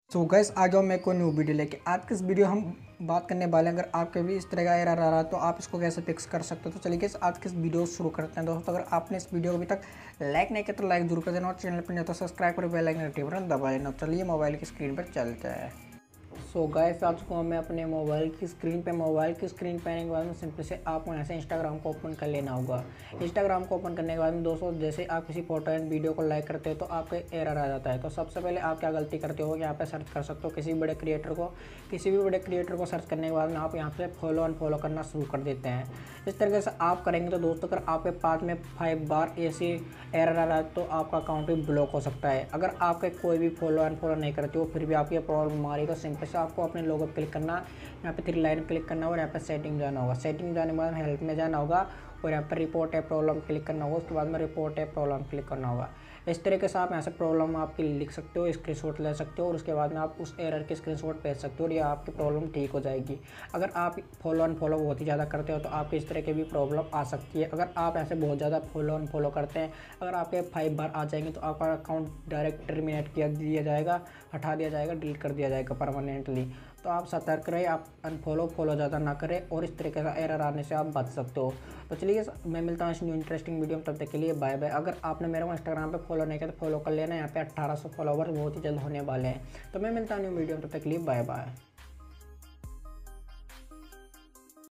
सो gas आ जाओ मैं को न्यू वीडियो लेके। आज की इस वीडियो हम बात करने वाले हैं, अगर आपके भी इस तरह का एरर आ रहा है तो आप इसको कैसे फिक्स कर सकते हो। तो चलिए गैस आज की इस वीडियो शुरू करते हैं। दोस्तों अगर आपने इस वीडियो को अभी तक लाइक नहीं किया तो लाइक जरूर कर देना और चैनल पर नहीं तो सब्सक्राइब कर बेल आइकन बटन दबा लेना। चलिए मोबाइल की स्क्रीन पर चलते हैं। सो गाइस आज को हमें अपने मोबाइल की स्क्रीन पे आने के बाद में सिंपली से आपको यहाँ से इंस्टाग्राम को ओपन कर लेना होगा। इंस्टाग्राम को ओपन करने के बाद में दोस्तों जैसे आप किसी फोटो एंड वीडियो को लाइक करते हो तो आपके एरर आ जाता है। तो सबसे पहले आप क्या गलती करते हो, यहाँ पे सर्च कर सकते हो किसी भी बड़े क्रिएटर को सर्च करने के बाद में आप यहाँ पे फॉलो अनफॉलो करना शुरू कर देते हैं। इस तरीके से आप करेंगे तो दोस्तों अगर आपके पास में 5 बार ऐसी एरर आ रहा है तो आपका अकाउंट भी ब्लॉक हो सकता है। अगर आपके कोई भी फॉलो अनफॉलो नहीं करते हो फिर भी आपकी प्रॉब्लम आ रही है तो सिंपल से आपको अपने लोगो पर क्लिक करना, यहाँ पे 3 लाइन क्लिक करना और यहाँ पे सेटिंग जाना होगा। सेटिंग जाने के बाद हेल्प में जाना होगा और यहाँ पर रिपोर्ट है प्रॉब्लम क्लिक करना होगा। उसके बाद में रिपोर्ट है प्रॉब्लम क्लिक करना होगा। इस तरीके से आप यहाँ से प्रॉब्लम आपकी लिख सकते हो, स्क्रीनशॉट ले सकते हो और उसके बाद में आप उस एरर की स्क्रीनशॉट भेज सकते हो और ये आपकी प्रॉब्लम ठीक हो जाएगी। अगर आप फॉलो अनफॉलो बहुत ही ज़्यादा करते हो तो आपकी इस तरह की भी प्रॉब्लम आ सकती है। अगर आप ऐसे बहुत ज़्यादा फॉलो अनफॉलो करते हैं, अगर आपके 5 बार आ जाएंगे तो आपका अकाउंट डायरेक्ट टर्मिनेट किया दिया जाएगा, हटा दिया जाएगा, डिलीट कर दिया जाएगा परमानेंटली। तो आप सतर्क रहे, आप अनफॉलो फॉलो ज़्यादा ना करें और इस तरीके का एरर आने से आप बच सकते हो। तो चलिए मैं मिलता हूँ इस न्यू इंटरेस्टिंग वीडियो में, तब तक के लिए बाय बाय। अगर आपने मेरे को इंस्टाग्राम पे फॉलो नहीं किया तो फॉलो कर लेना। यहाँ पे 1800 फॉलोवर बहुत ही जल्द होने वाले हैं। तो मैं मिलता हूँ न्यू वीडियो में, तब तक के लिए बाय बाय।